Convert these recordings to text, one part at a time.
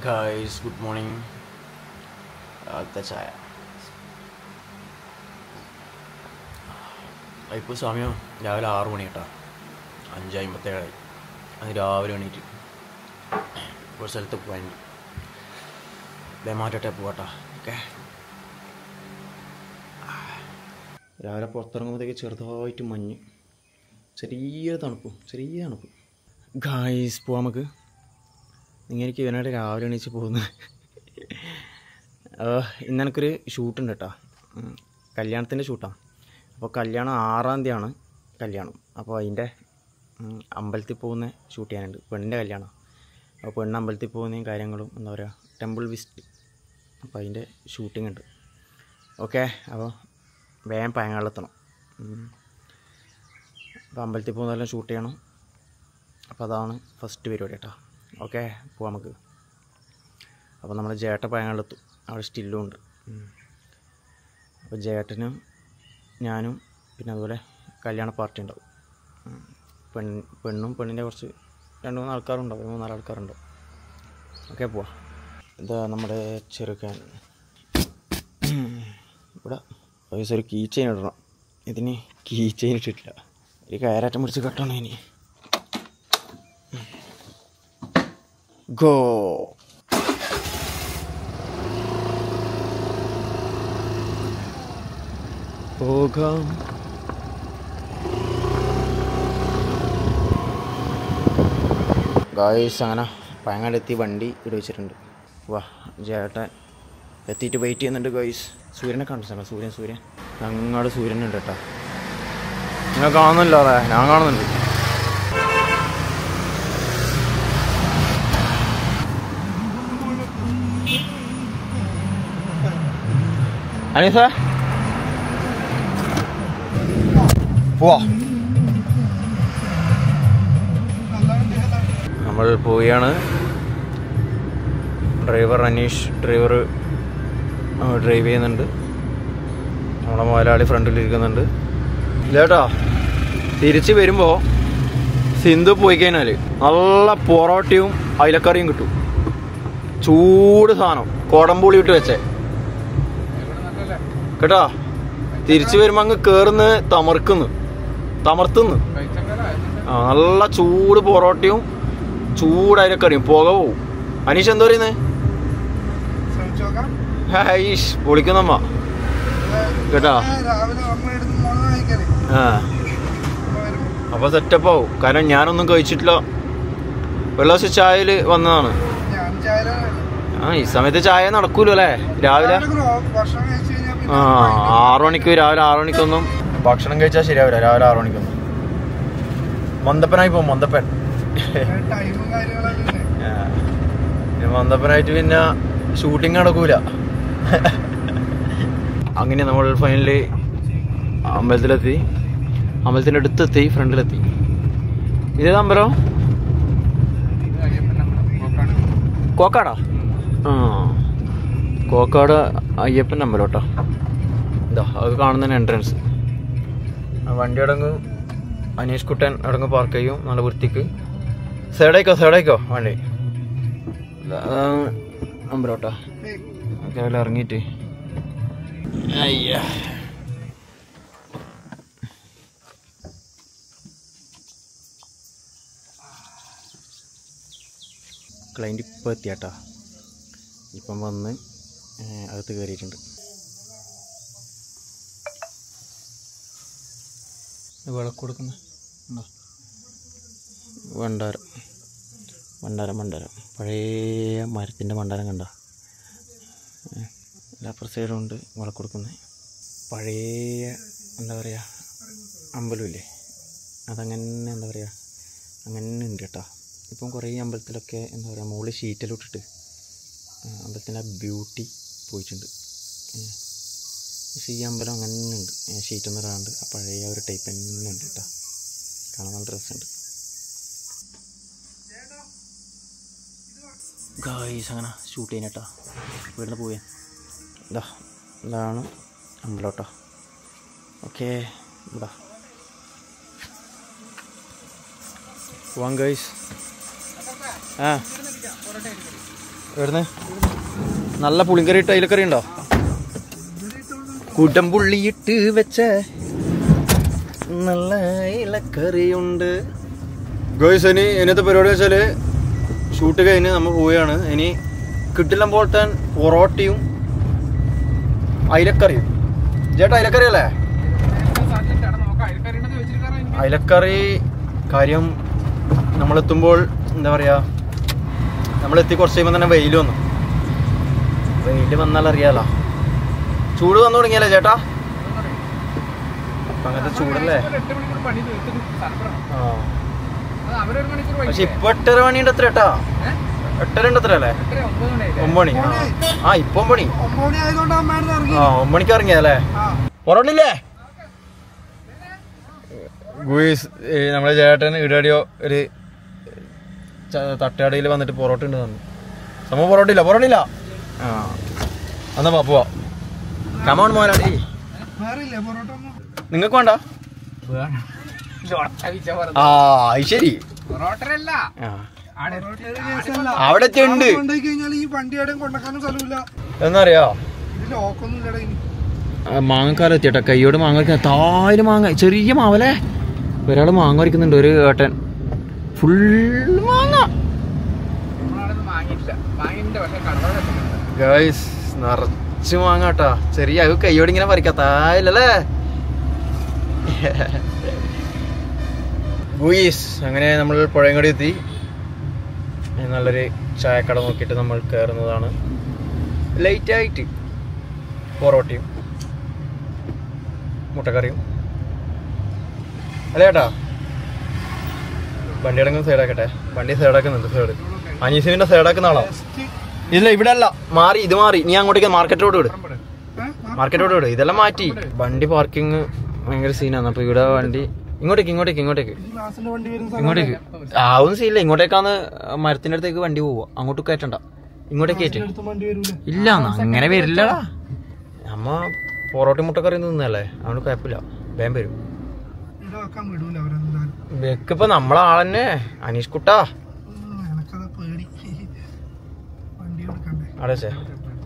Guys, good morning. ചായ ഇപ്പോൾ സമയം രാവിലെ 6 മണി കേട്ടോ. 5:57 അത് രാവിലെ എണീറ്റ് ഒരു സ്ഥലത്ത് പോകാൻ മാറ്റട്ടെ പോകട്ടോ. ഓക്കെ, രാവിലെ പുറത്തിറങ്ങുമ്പോഴത്തേക്ക് ചെറുതായിട്ട് മഞ്ഞ്, ചെറിയ തണുപ്പ്. ഗായ്സ് പോവാം നമുക്ക്. ഇങ്ങനെയൊക്കെ ഇവനായിട്ട് രാവിലെ എണീച്ച് പോകുന്നത്. ഇന്ന് എനിക്കൊരു ഷൂട്ടുണ്ട് കേട്ടോ, കല്യാണത്തിൻ്റെ ഷൂട്ടാണ്. അപ്പോൾ കല്യാണം 6-ാം തീയതിയാണ് കല്യാണം. അപ്പോൾ അതിൻ്റെ അമ്പലത്തിൽ പോകുന്ന ഷൂട്ട് ചെയ്യാനുണ്ട്. പെണ്ണിൻ്റെ കല്യാണം. അപ്പോൾ പെണ്ണ് അമ്പലത്തിൽ പോകുന്നതും കാര്യങ്ങളും എന്താ പറയുക, ടെമ്പിൾ വിസിറ്റ്. അപ്പോൾ അതിൻ്റെ ഷൂട്ടിംഗ് ഉണ്ട്. ഓക്കെ, അപ്പോൾ വേഗം പയങ്ങാളെത്തണം. അപ്പോൾ അമ്പലത്തിൽ പോകുന്നതെല്ലാം ഷൂട്ട് ചെയ്യണം. അപ്പോൾ അതാണ് ഫസ്റ്റ് പരിപാടി കേട്ടോ. ഓക്കെ, പോവാം നമുക്ക്. അപ്പോൾ നമ്മുടെ ജേട്ട പയങ്ങാളെത്തും, അവിടെ സ്റ്റില്ലും ഉണ്ട്. അപ്പോൾ ജേട്ടനും ഞാനും പിന്നെ അതുപോലെ കല്യാണ പാർട്ടി ഉണ്ടാവും. പെണ്ണും പെണ്ണിൻ്റെ കുറച്ച് 2-3 ആൾക്കാരുണ്ടാവും, 3-4 ആൾക്കാരുണ്ടാവും. ഓക്കെ, പോവാം. ഇതാ നമ്മുടെ ചെറുക്കൻ. ഇവിടെ ഒരു കീ ചെയിൻ ഇടണം. ഇതിന് കീ ചെയിൻ ഇട്ടിട്ടില്ല. ഒരു കയറാറ്റം പിടിച്ച് കെട്ടണം. ഇനി ഗോ. പോകാം. ഗായ്സ്, അങ്ങനെ പയങ്ങാടെത്തി വണ്ടി ഇവിടെ വെച്ചിട്ടുണ്ട്. വാ, ചേട്ടൻ എത്തിയിട്ട് വെയിറ്റ് ചെയ്യുന്നുണ്ട്. ഗായ്സ്, സൂര്യനെ കാണിച്ചാണ്. സൂര്യൻ അങ്ങോട്ട് സൂര്യനുണ്ട് കേട്ടോ. നിങ്ങൾ കാണുന്നില്ല? അതെ, ഞാൻ കാണുന്നുണ്ട്. അനീസ പോവാ. നമ്മൾ പോവുകയാണ്. ഡ്രൈവർ അനീഷ് ഡ്രൈവ് ചെയ്യുന്നുണ്ട്. നമ്മളെ മുതലാളി ഫ്രണ്ടിലിരിക്കുന്നുണ്ട്. ഇല്ലേട്ടാ, തിരിച്ച് വരുമ്പോൾ സിന്ധു പോയി കഴിഞ്ഞാൽ നല്ല പൊറോട്ടയും അയിലക്കറിയും കിട്ടും. ചൂട് സാധനം, കോടംപുളി ഇട്ട് വെച്ചേ കേട്ടോ. തിരിച്ചു വരുമ്പോൾ അങ്ങ് കയറുന്ന് തമർത്തുന്നു. നല്ല ചൂട് പൊറോട്ടയും ചൂട് അയിലക്കറിയും. പുക പോവും. അനീഷ് എന്താ പറയുന്നത്? ഹൈഷ് പൊളിക്കുന്നമ്മ കേട്ടോ. അപ്പൊ സെറ്റപ്പ് ആവും. കാരണം ഞാനൊന്നും കഴിച്ചിട്ടില്ല. വെള്ളാശ ചായയിൽ വന്നതാണ്. ഈ സമയത്ത് ചായ നടക്കൂലോ അല്ലേ? രാവിലെ 6 മണിക്ക്, രാവിലെ 6 മണിക്കൊന്നും ഭക്ഷണം കഴിച്ചാൽ ശരിയാവില്ല. രാവിലെ 6 മണിക്കൊന്നും മന്ദപ്പനായി പോകും. മന്ദപ്പനായിട്ട് പിന്നെ ഷൂട്ടിങ് നടക്കൂല. അങ്ങനെ നമ്മൾ ഫൈനലി അമ്പലത്തിലെത്തി. അമ്പലത്തിൻ്റെ അടുത്തെത്തി, ഫ്രണ്ടിലെത്തി. ഇതേത് അമ്പലം? കോക്കാടാ? കോക്കാട് അയ്യപ്പൻ്റെ അമ്പലം കേട്ടോ. ഇതാ അത് കാണുന്നതിന് എൻട്രൻസ്. വണ്ടി അടങ്ങും. അനീഷ് കുട്ടൻ അടങ്ങ് പാർക്ക് ചെയ്യും നല്ല വൃത്തിക്ക്. സൈഡായിക്കോ വണ്ടി. അമ്പലം കേട്ടോ. രാവിലെ ഇറങ്ങിയിട്ട് ക്ലൈൻറ്റ് ഇപ്പം എത്തിയാട്ടാ. ഇപ്പം വന്ന് അകത്ത് കയറിയിട്ടുണ്ട്. വിളക്ക് കൊടുക്കുന്ന ഭണ്ഡാരം പഴയ മരത്തിൻ്റെ ഭണ്ഡാരം കണ്ട. അപ്പുറ സൈഡുണ്ട് വിളക്ക് കൊടുക്കുന്നത്. പഴയ എന്താ പറയുക, അമ്പലമില്ലേ, അതങ്ങനെ എന്താ പറയുക, അങ്ങനെ ഉണ്ട് കേട്ടോ. ഇപ്പം കുറേ അമ്പലത്തിലൊക്കെ എന്താ പറയുക, മുകളിൽ ഷീറ്റെല്ലാം ഇട്ടിട്ട് അമ്പലത്തിൻ്റെ ആ ബ്യൂട്ടി പോയിട്ടുണ്ട്. പക്ഷേ ഈ അമ്പലം അങ്ങനെ ഉണ്ട്, ഷീറ്റൊന്നും ഇടാണ്ട് ആ പഴയ ഒരു ടൈപ്പ് തന്നെ ഉണ്ട് കേട്ടോ. കാണാൻ നല്ല രസമുണ്ട്. ഗായ്സ്, അങ്ങനെ ഷൂട്ട് ചെയ്യാൻ കേട്ടോ. ഇവിടുന്ന് പോയാൽ ഇതാണ് അമ്പലം കേട്ടോ. ഓക്കെ, ഇവിടെ പോവാം ഗൈസ്. എവിടുന്ന് നല്ല പുളിങ്കറി ഇട്ട് അയിലക്കറി ഉണ്ടോ? കുടംപുള്ളിയിട്ട് വെച്ച നല്ല ഇലക്കറിയുണ്ട്. ഗോയ്സ് ഇനി ഇന്നത്തെ പരിപാടി വെച്ചാൽ ഷൂട്ട് കഴിഞ്ഞ് നമ്മൾ പോവുകയാണ്. ഇനി കിട്ടില്ല പോലത്തെ പൊറോട്ടയും അയിലക്കറിയും. ചേട്ടാ അയിലക്കറി അല്ലേ? അയിലക്കറി കാര്യം നമ്മളെത്തുമ്പോൾ എന്താ പറയുക, നമ്മളെത്തി കുറച്ച് കഴിയുമ്പോൾ തന്നെ വെയിൽ വന്നു. വെയിൽ വന്നാൽ അറിയാലോ, ചൂട് വന്നു തുടങ്ങിയല്ലേ ചേട്ടാ? അപ്പം അങ്ങനത്തെ ചൂടല്ലേ. ആ പക്ഷെ ഇപ്പൊ 8:30 മണിയുണ്ട് എത്ര ഏട്ടാ? 8:30 ഉണ്ട് എത്ര അല്ലേ? 9 മണി. ആ ഇപ്പൊ 9 മണി. ആ 9 മണിക്ക് ഇറങ്ങിയല്ലേ? പൊറോട്ടില്ലേ ഗുയിസ്? നമ്മളെ ചേട്ടൻ ഇടടിയോ ഒരു തട്ടുകടയിൽ വന്നിട്ട് പൊറോട്ട ഉണ്ട് തന്നു. സംഭവം പൊറോട്ടയില്ല. ആ എന്നാ പോവാ. കമോൺ മോലാടി. നിങ്ങൾക്ക് വേണ്ട? ആ ശരി. അവിടെ ഉണ്ട് എന്നറിയോ? മാങ്ങക്കാലം എത്തിയട്ടാ. കൈയോട് മാങ്ങ വരയ്ക്കുന്ന താല് മാങ്ങ, ചെറിയ മാവല്ലേ. ഒരാള് മാങ്ങ വരയ്ക്കുന്നുണ്ട്, ഒരു ഏട്ടൻ ഫുള്ള് മാങ്ങ. ഗൈസ് നിറച്ച് മാങ്ങ കേട്ടാ. ചെറിയ കൈയോട് ഇങ്ങനെ പറിക്കാത്തായില്ലല്ലേ ഗുയിസ്. അങ്ങനെ നമ്മൾ പുഴയങ്കടി എത്തി. നല്ലൊരു ചായക്കട നോക്കിയിട്ട് നമ്മൾ കയറുന്നതാണ്. ലൈറ്റായിട്ട് പൊറോട്ടയും മുട്ടക്കറിയും അല്ലേ ചേട്ടാ? വണ്ടി അടങ്ങുന്ന സൈഡാക്കട്ടെ. വണ്ടി സൈഡാക്കുന്നുണ്ട്. സൈഡ് അനീസിന്റെ സൈഡാക്കുന്ന ആളോ? ഇല്ല ഇവിടെ അല്ല, മാറി. ഇത് മാറി. നീ അങ്ങോട്ടേക്ക് മാർക്കറ്റ് റോഡ് വിട്. ഇതെല്ലാം മാറ്റി. വണ്ടി പാർക്കിങ് ഭയങ്കര സീനാണ്. അപ്പൊ ഇവിടെ വണ്ടി ഇങ്ങോട്ടേക്ക് ആവും സീനില്ല. ഇങ്ങോട്ടേക്കാന്ന് മരത്തിന്റെ അടുത്തേക്ക് വണ്ടി പോവുക. അങ്ങോട്ട് കയറ്റണ്ട, ഇങ്ങോട്ടേക്ക് കയറ്റ. ഇല്ല അങ്ങനെ വരില്ലടാ. നമ്മ പൊറോട്ട മുട്ടക്കറി നിന്നല്ലേ, അതുകൊണ്ട് കുഴപ്പമില്ല, വേഗം വരും. വെക്കിപ്പോ നമ്മളെ ആളന്നെ അനീഷ് കുട്ടാ. അതെ സേ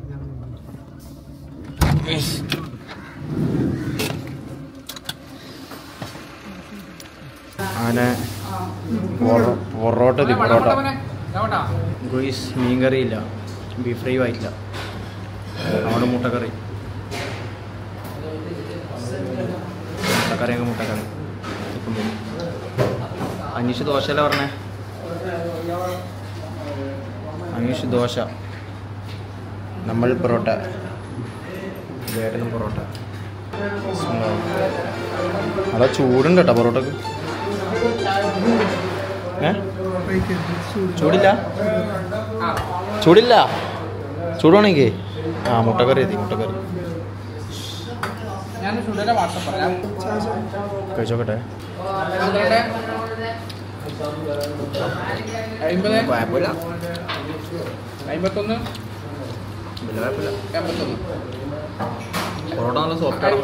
അങ്ങനെ പൊറോട്ട ഗുയിസ്. മീൻകറി ഇല്ല, ബീഫ് ഫ്രൈ ആയിട്ടില്ല, അവിടെ മുട്ടക്കറി ഇപ്പം വരും. അനീഷ് ദോശയല്ലേ പറഞ്ഞേ? അനീഷ് ദോശ, നമ്മൾ പൊറോട്ട, വേട്ടനും പൊറോട്ട. അതാ ചൂടുണ്ട് കേട്ടോ പൊറോട്ടക്ക്. ചൂടില്ല ചൂടാണെങ്കിൽ ആ മുട്ടക്കറി കഴിച്ചോക്കട്ടെ. കുഴപ്പമില്ല, പൊറോട്ട നല്ല സോഫ്റ്റാണ്.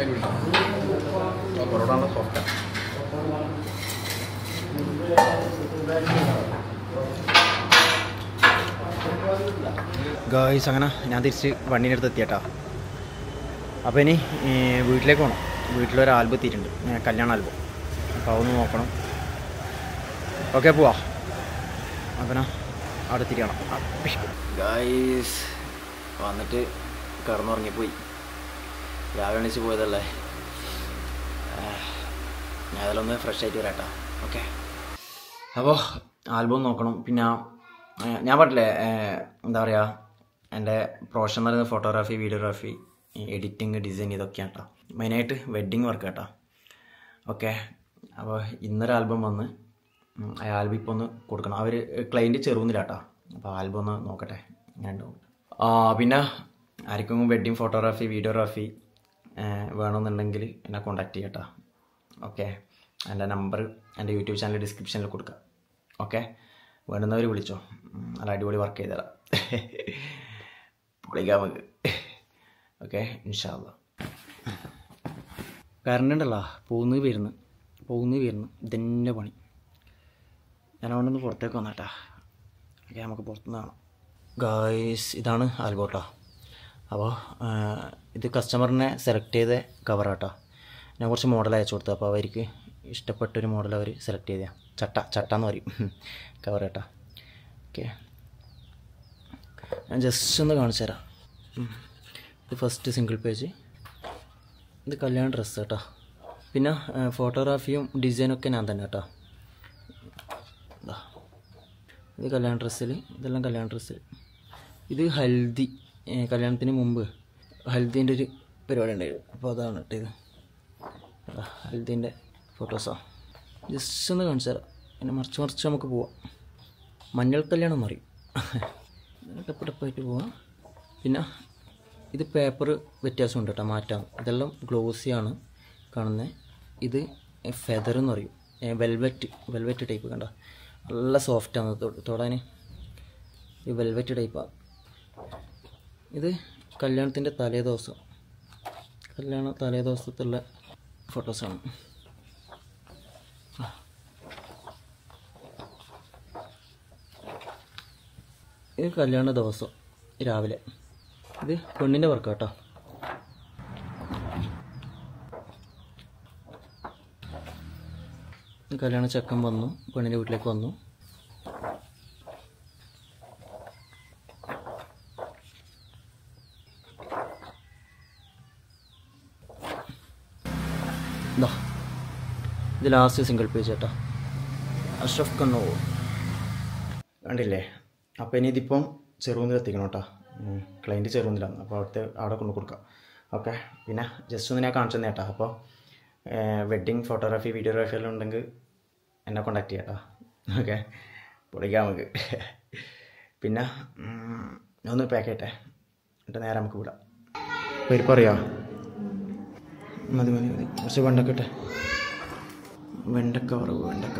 ഗായ്സ് അങ്ങനെ ഞാൻ തിരിച്ച് വണ്ടീൻ്റെ അടുത്ത് എത്തിയേട്ടാ. അപ്പോൾ ഇനി വീട്ടിലേക്ക് പോകണം. വീട്ടിലൊരു ആൽബം എത്തിയിട്ടുണ്ട്, കല്യാണ ആൽബം. അപ്പോൾ അതൊന്ന് നോക്കണം. ഓക്കെ പോവാ. അപ്പം അവിടെ തിരിയണം. ഗായ്സ് വന്നിട്ട് കിടന്നുറങ്ങിപ്പോയി. രാവിലെ എണീച്ച് പോയതല്ലേ. ഞാൻ അതിലൊന്ന് ഫ്രഷ് ആയിട്ട് വരാട്ടാ. ഓക്കെ. അപ്പോൾ ആൽബം നോക്കണം. പിന്നെ ഞാൻ പറഞ്ഞില്ലേ എന്താ പറയുക, എൻ്റെ പ്രൊഫഷൻ എന്ന് പറയുന്നത് ഫോട്ടോഗ്രാഫി, വീഡിയോഗ്രാഫി, എഡിറ്റിങ്, ഡിസൈൻ, ഇതൊക്കെയാണ് കേട്ടോ. മെയിനായിട്ട് വെഡ്ഡിങ് വർക്ക് കേട്ടോ. ഓക്കെ. അപ്പോൾ ഇന്നൊരു ആൽബം വന്ന് ആ ആൽബം ഇപ്പോൾ ഒന്ന് കൊടുക്കണം. അവർ ക്ലൈൻറ്റ് ചെറുന്നില്ല കേട്ടോ. അപ്പോൾ ആൽബം ഒന്ന് നോക്കട്ടെ ഞാൻ. പിന്നെ ആർക്കും വെഡ്ഡിങ് ഫോട്ടോഗ്രാഫി, വീഡിയോഗ്രാഫി വേണമെന്നുണ്ടെങ്കിൽ എന്നെ കോൺടാക്ട് ചെയ്യട്ടോ. ഓക്കെ. എൻ്റെ നമ്പർ എൻ്റെ യൂട്യൂബ് ചാനൽ ഡിസ്ക്രിപ്ഷനിൽ കൊടുക്കാം. ഓക്കെ. വേണ്ടുന്നവർ വിളിച്ചോ, നല്ല അടിപൊളി വർക്ക് ചെയ്തുതരാം. വിളിക്കാം നമുക്ക്. ഓക്കെ ഇൻഷാ അല്ലാ. കറണ്ട് ഉണ്ടല്ലോ, പോകുന്നത് വരുന്നു ഇതന്നെ പണി. ഞാൻ അവിടെ നിന്ന് പുറത്തേക്ക് വന്നാട്ടാ. ഓക്കെ നമുക്ക് പുറത്തുനിന്ന് കാണാം. ഗായ്സ് ഇതാണ് ആൽബം കേട്ടോ. അപ്പോൾ ഇത് കസ്റ്റമറിനെ സെലക്ട് ചെയ്ത കവറാട്ടോ. ഞാൻ കുറച്ച് മോഡൽ അയച്ചു കൊടുത്തു. അപ്പോൾ അവർക്ക് ഇഷ്ടപ്പെട്ടൊരു മോഡൽ അവർ സെലക്ട് ചെയ്ത ചട്ട എന്ന് പറയും കവർ കേട്ടോ. ഓക്കെ, ഞാൻ ജസ്റ്റ് ഒന്ന് കാണിച്ചു തരാം. ഇത് ഫസ്റ്റ് സിംഗിൾ പേജ്. ഇത് കല്യാണ ഡ്രസ്സ് കേട്ടോ. പിന്നെ ഫോട്ടോഗ്രാഫിയും ഡിസൈനൊക്കെ ഞാൻ തന്നെ കേട്ടോ. ഇത് കല്യാണ ഡ്രസ്സിൽ, ഇതെല്ലാം കല്യാണ ഡ്രസ്സിൽ. ഇത് ഹൽദി, കല്യാണത്തിന് മുമ്പ് ഹൽദീൻ്റെ ഒരു പരിപാടി ഉണ്ടായിരുന്നു. അപ്പോൾ അതാണ് കേട്ടോ ഇത്. ഹൽദീൻ്റെ ഫോട്ടോസാണ്. ജസ്റ്റ് ഒന്ന് കാണിച്ചു തരാം. പിന്നെ മറിച്ച് നമുക്ക് പോവാം. മഞ്ഞൾ കല്യാണം എന്ന് പറയും. ടപ്പടപ്പായിട്ട് പോവാം. പിന്നെ ഇത് പേപ്പർ വ്യത്യാസമുണ്ട് കേട്ടോ, മാറ്റാം. ഇതെല്ലാം ഗ്ലോസിയാണ് കാണുന്നത്. ഇത് ഫെദർ എന്ന് പറയും, വെൽവെറ്റ് ടൈപ്പ്. കണ്ട നല്ല സോഫ്റ്റാണ് തൊടാൻ. ഇത് വെൽവെറ്റ് ടൈപ്പാണ്. ഇത് കല്യാണത്തിൻ്റെ തലേദിവസത്തുള്ള ഫോട്ടോസാണ്. ഇത് കല്യാണ ദിവസം രാവിലെ. ഇത് പെണ്ണിൻ്റെ വർക്ക് കേട്ടോ. കല്യാണ ചെക്കൻ വന്നു, പെണ്ണിൻ്റെ വീട്ടിലേക്ക് വന്നു. ഇത് ലാസ്റ്റ് സിംഗിൾ പേജ് കേട്ടോ. അഷ്റഫ് കണ്ണൂർ കണ്ടില്ലേ. അപ്പോൾ ഇനി ഇതിപ്പം ചെറുകുന്നിൽ എത്തിക്കണം കേട്ടോ. ക്ലൈൻറ്റ് ചെറുകുന്നിലാണ്. അപ്പോൾ അവിടെ കൊണ്ട് കൊടുക്കാം. ഓക്കെ, പിന്നെ ജസ്റ്റ് ഒന്ന് ഞാൻ കാണിച്ചു തന്നെ കേട്ടോ. അപ്പോൾ വെഡ്ഡിങ് ഫോട്ടോഗ്രാഫി, വീഡിയോഗ്രാഫി എല്ലാം ഉണ്ടെങ്കിൽ എന്നെ കോണ്ടാക്ട് ചെയ്യാം കേട്ടോ. ഓക്കെ, പൊളിക്കാം നമുക്ക്. പിന്നെ ഒന്ന് പാക്ക് ചെയ്യട്ടെ, എന്നിട്ട് നേരെ നമുക്ക് വിടാം. പരിപ്പ് അറിയാം. മതി കുറച്ച് വെണ്ടക്ക ഇട്ടെ. വെണ്ടക്ക വറവ്, വെണ്ടക്ക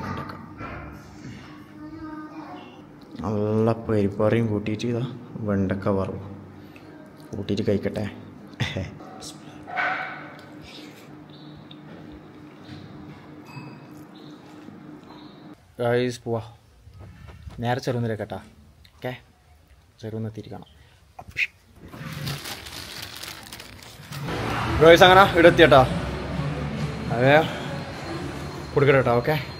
നല്ല പരിപ്പറിയും കൂട്ടിയിട്ട് ഇതാ വെണ്ടക്ക വറവ് കൂട്ടിയിട്ട് കഴിക്കട്ടെ. ഗൈസ് പോവാ, നേരെ ചെറുകുന്നിലേക്ക് കേട്ടോ. ഓക്കെ, ചെറുകുന്ന് എത്തിയിട്ട് കാണാം. ഗൈസ് അങ്ങനെ ഇവിടെ എത്തിയേട്ടാ. അതെ കൊടുക്കട്ടെ കേട്ടോ. ഓക്കെ.